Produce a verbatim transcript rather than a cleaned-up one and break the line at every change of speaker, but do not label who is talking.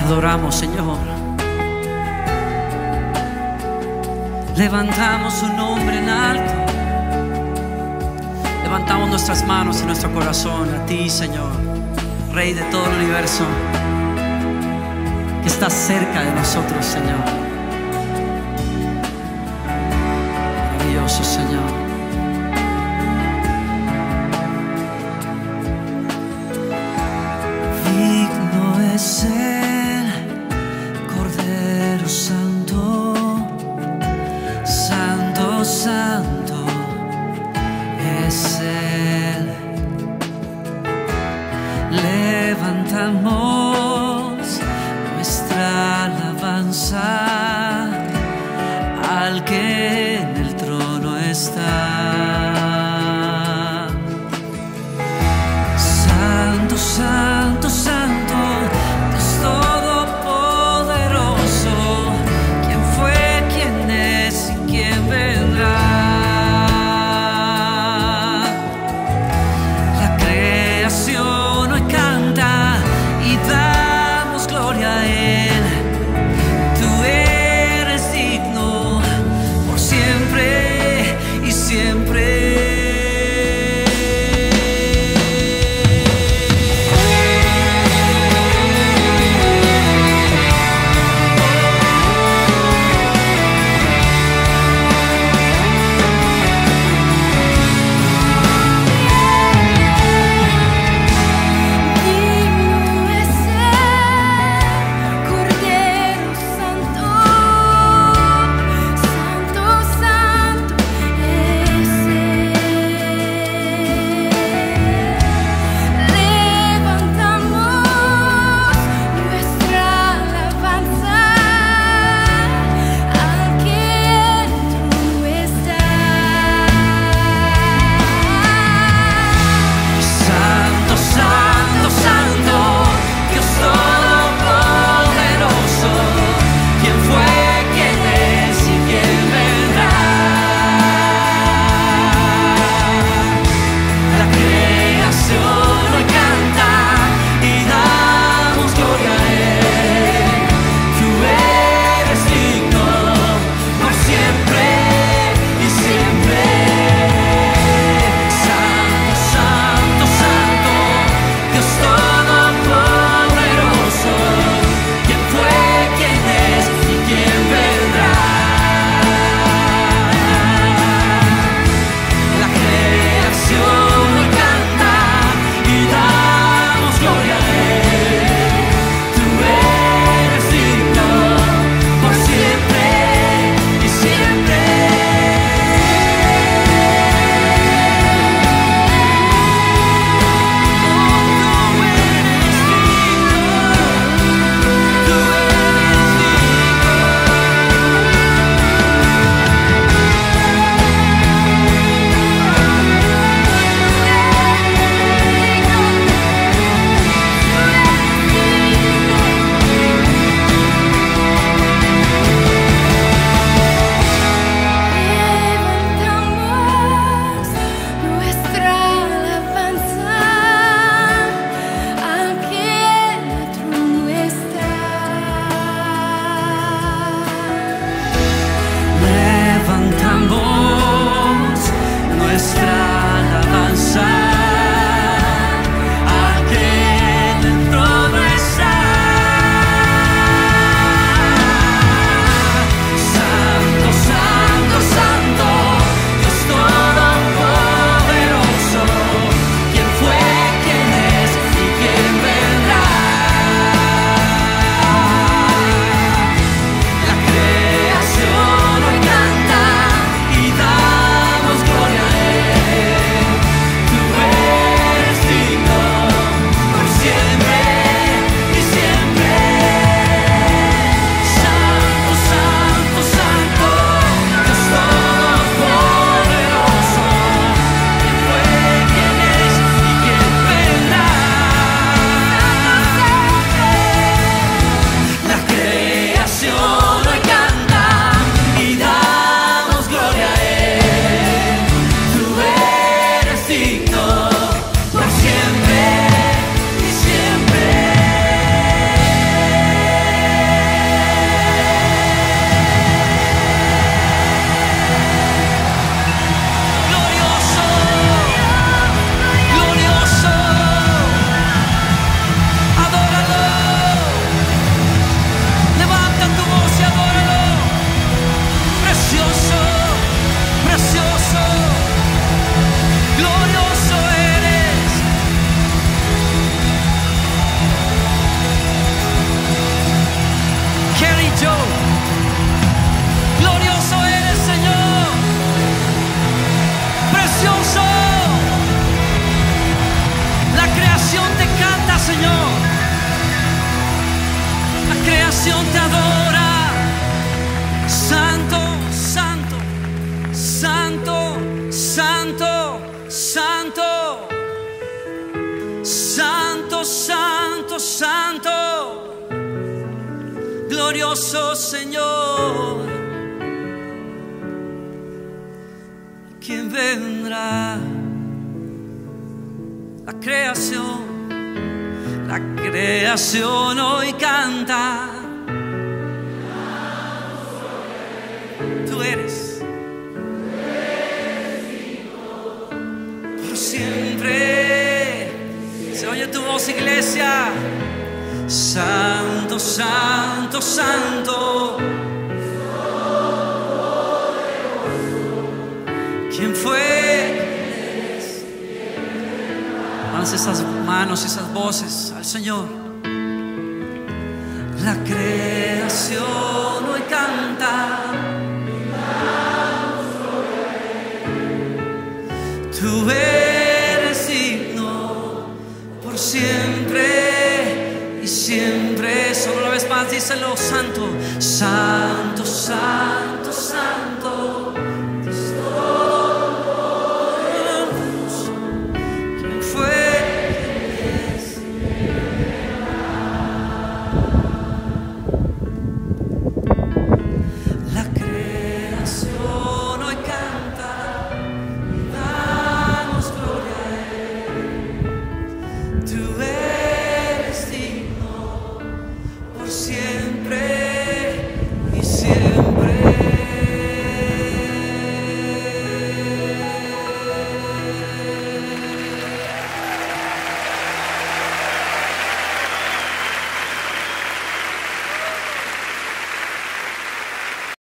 adoramos, Señor. Levantamos su nombre en alto. Levantamos nuestras manos y nuestro corazón a ti, Señor, Rey de todo el universo, que estás cerca de nosotros, Señor. Maravilloso, Señor. Digno es el Cordero Santo, Santo, Santo es Él. Levantamos nuestra alabanza al que en el trono está. Santo, Santo, Santo, Dios Todopoderoso, ¿quién fue, quién es y quién vendrá? La creación hoy canta y da creación te adora. Santo, santo, santo, santo, santo, santo, santo, santo, glorioso Señor. ¿Quién vendrá? La creación, la creación hoy canta. Tú eres, por siempre. Se oye tu voz, iglesia. Santo, santo, santo. ¿Quién fue? Lanza esas manos, esas voces al Señor. La creación hoy canta. Tú eres digno por siempre y siempre. Solo una vez más díselo. Santo, santo, santo.